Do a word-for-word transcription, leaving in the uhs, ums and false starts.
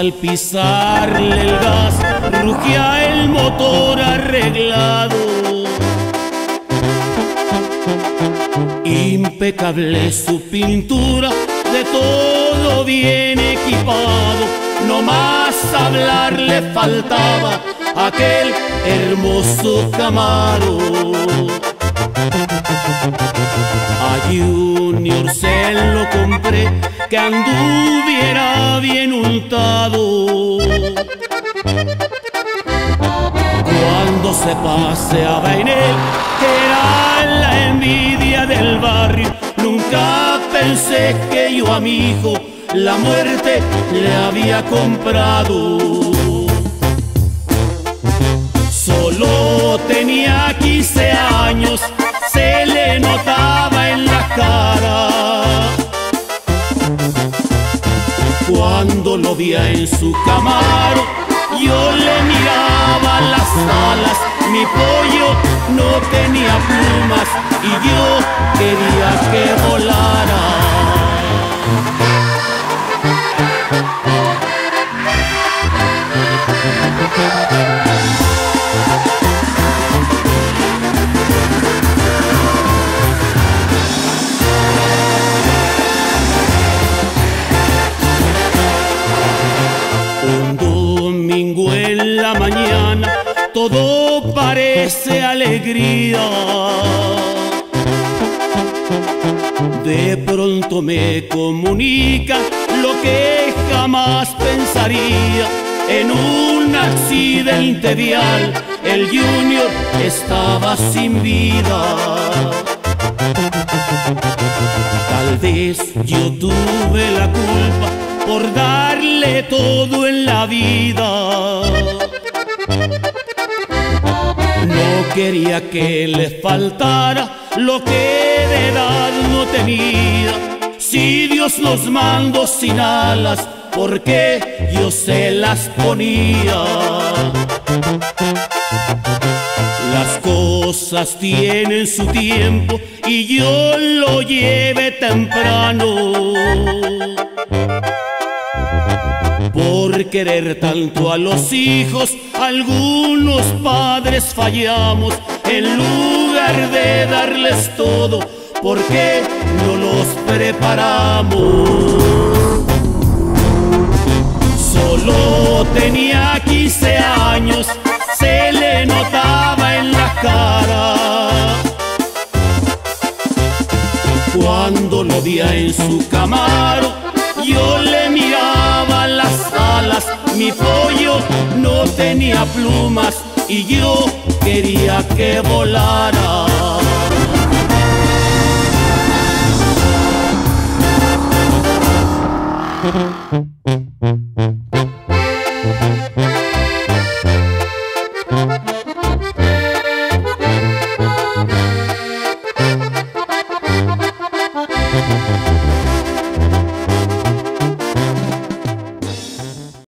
al pisarle el gas rugía el motor arreglado. Impecable su pintura, de todo bien equipado, no más hablar le faltaba aquel hermoso Camaro. A Junior se lo compré, que anduviera bien untado. Cuando se paseaba en él, que era la envidia del barrio, nunca pensé que yo a mi hijo la muerte le había comprado. Solo tenía quince años, se le notaba en la cara. Cuando lo veía en su Camaro, yo le miraba las alas, mi pollo no tenía plumas y yo quería que volara. Un domingo en la mañana todo parece alegría. De pronto me comunica lo que jamás pensaría. En un accidente vial el Junior estaba sin vida. Tal vez yo tuve la culpa por darle todo en la vida. No quería que le faltara lo que de edad no tenía. Si Dios nos mandó sin alas, ¿por qué yo se las ponía? Las cosas tienen su tiempo y yo lo llevé temprano. Por querer tanto a los hijos, algunos padres fallamos. En lugar de darles todo, ¿por qué no los preparamos? Solo tenía quince años, se le notaba en la cara. Cuando lo veía en su Camaro, yo le miraba las alas, mi pollo no tenía plumas y yo quería que volara. Thank you.